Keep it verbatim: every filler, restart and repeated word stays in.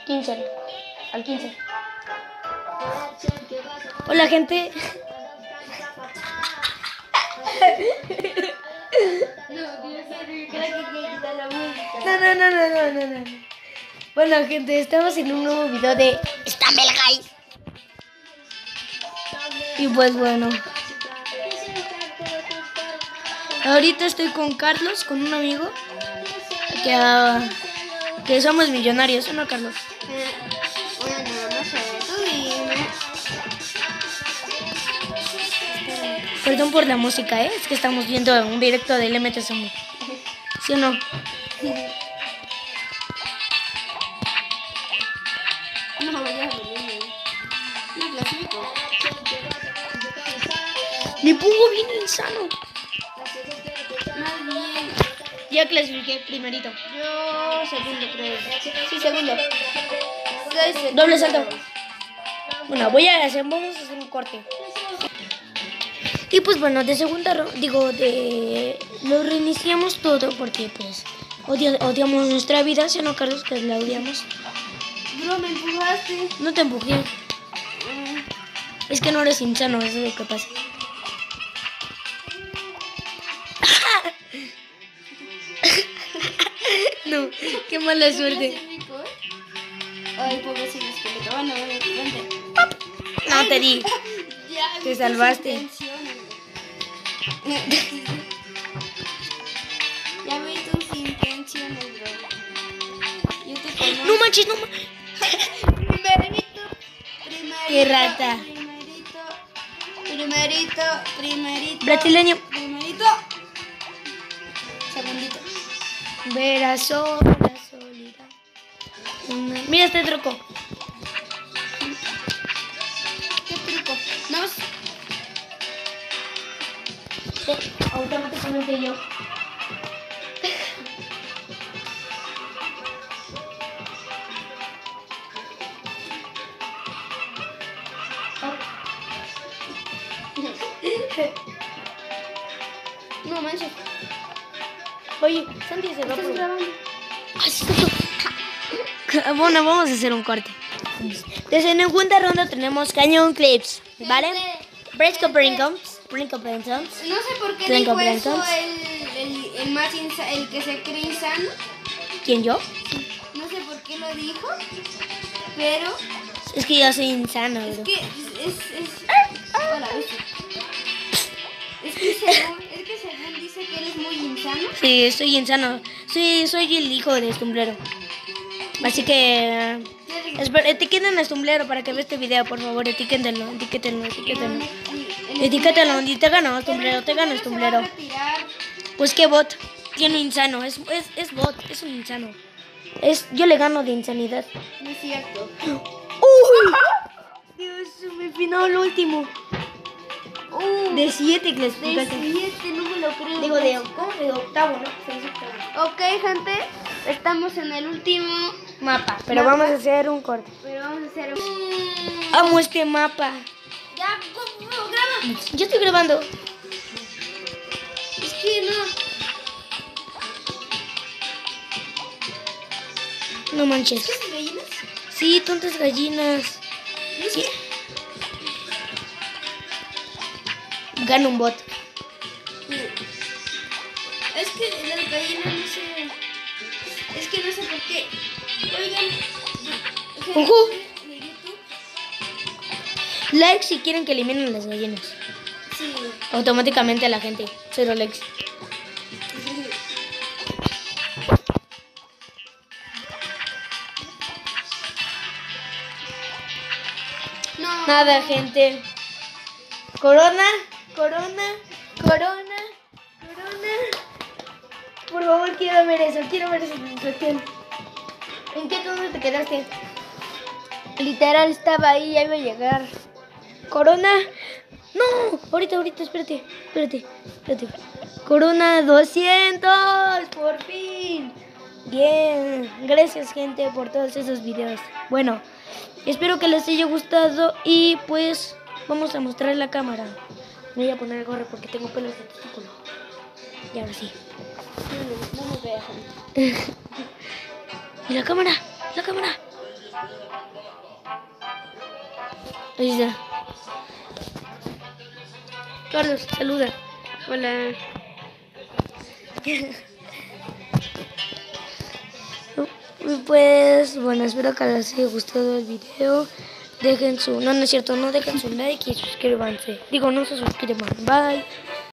quince. Al quince. Hola, gente. No, no, no, no, no, no, no. Bueno, gente, estamos en un nuevo video de Stumble Guys. Y pues bueno, ahorita estoy con Carlos, con un amigo que, uh, que somos millonarios, ¿no, Carlos? Eh, bueno, no sé, tú dime. Perdón por la música, ¿eh? Es que estamos viendo un directo del M T Zombie. ¿Sí o no? No, ya me no clasifico. Me pongo bien insano. Más bien. Ya clasifiqué primerito. Yo segundo creo. Sí, segundo. Soy segundo. Doble salto. Bueno, voy a hacer, vamos a hacer un corte. Y pues bueno, de segunda, ro- digo, de... Lo reiniciamos todo porque pues odia- odiamos nuestra vida, ¿sí o no, Carlos? Que la odiamos. Bro, me empujaste. No te empujé. Mm, Es que no eres insano, eso es lo que pasa. No, qué mala suerte. clasifico, ¿eh? Ay, pobrecito esqueleto. Bueno, vente. No te di. Ya, Te viste salvaste. sus intenciones, bro. Ya vi tus intenciones, bro. Yo te conozco. No manches, no manches. Primerito, primerito. Qué rata. Primerito, primerito, primerito. Brasileño. Primerito. Segundito. Verá sola, soledad. Una- Mira este truco. ¿Qué truco? No. Sí, automáticamente yo. No manches. Oye, Santi se va ¿Estás por... grabando? Ay, sí. Bueno, vamos a hacer un corte. Desde en segunda ronda tenemos Cañón Clips, ¿vale? Brisco Brincos, Brinco Brincos. No sé por qué Brinco dijo eso Brincos. el, el, el más insa- el que se cree insano. ¿Quién, yo? No sé por qué lo dijo, pero Es que yo soy insano, es bro. que es es, es hola, ¿viste? Es que según es que según dice que él es muy insano. Sí, soy insano. Sí, soy el hijo de Estumblero. Así que... Espera, etiqueten a Estumblero para que vea este video, por favor. Etiquétenlo, etiquétenlo, etiquétenlo. Etiquétalo, y te gano, Estumblero, te gano, Estumblero. Pues qué bot, tiene insano, es, es, es bot, es un insano. Es, yo le gano de insanidad. No es cierto. ¡Uy! Dios, me final el último. Uh, De siete de clasificaciones. siete, no me lo creo. Digo, de, ¿cómo? De octavo, ¿no? Sí, sí, octavo. Ok, gente, estamos en el último Mapa, pero Mapa. vamos a hacer un corte. pero vamos a hacer un... Amo este mapa. Ya, go- go- graba. Yo estoy grabando. Es que no. No manches. ¿Qué es gallinas? Sí, tontas gallinas. No sé. Gana un bot. Es que las gallinas no sé. Es que no sé por qué. Oigan. gente Ojo. de YouTube. Like si quieren que eliminen las gallinas. Sí. Automáticamente a la gente. Cero likes. No. Nada, gente. Corona, corona, corona, corona. Por favor, quiero ver eso. Quiero ver esa sensación. ¿En qué turno te quedaste? Literal estaba ahí, ya iba a llegar. Corona. No, ahorita, ahorita, espérate, espérate, espérate. Corona doscientos, por fin. Bien, gracias gente por todos esos videos. Bueno, espero que les haya gustado y pues vamos a mostrar la cámara. Me voy a poner el gorro porque tengo pelos de testículo. Y ahora sí. No, no, no me veas. Y la cámara, la cámara. Ahí está. Carlos, saluda. Hola. Pues bueno, espero que les haya gustado el video. Dejen su, no, no es cierto, no dejen su like y suscríbanse. Digo, no se suscriban. Bye.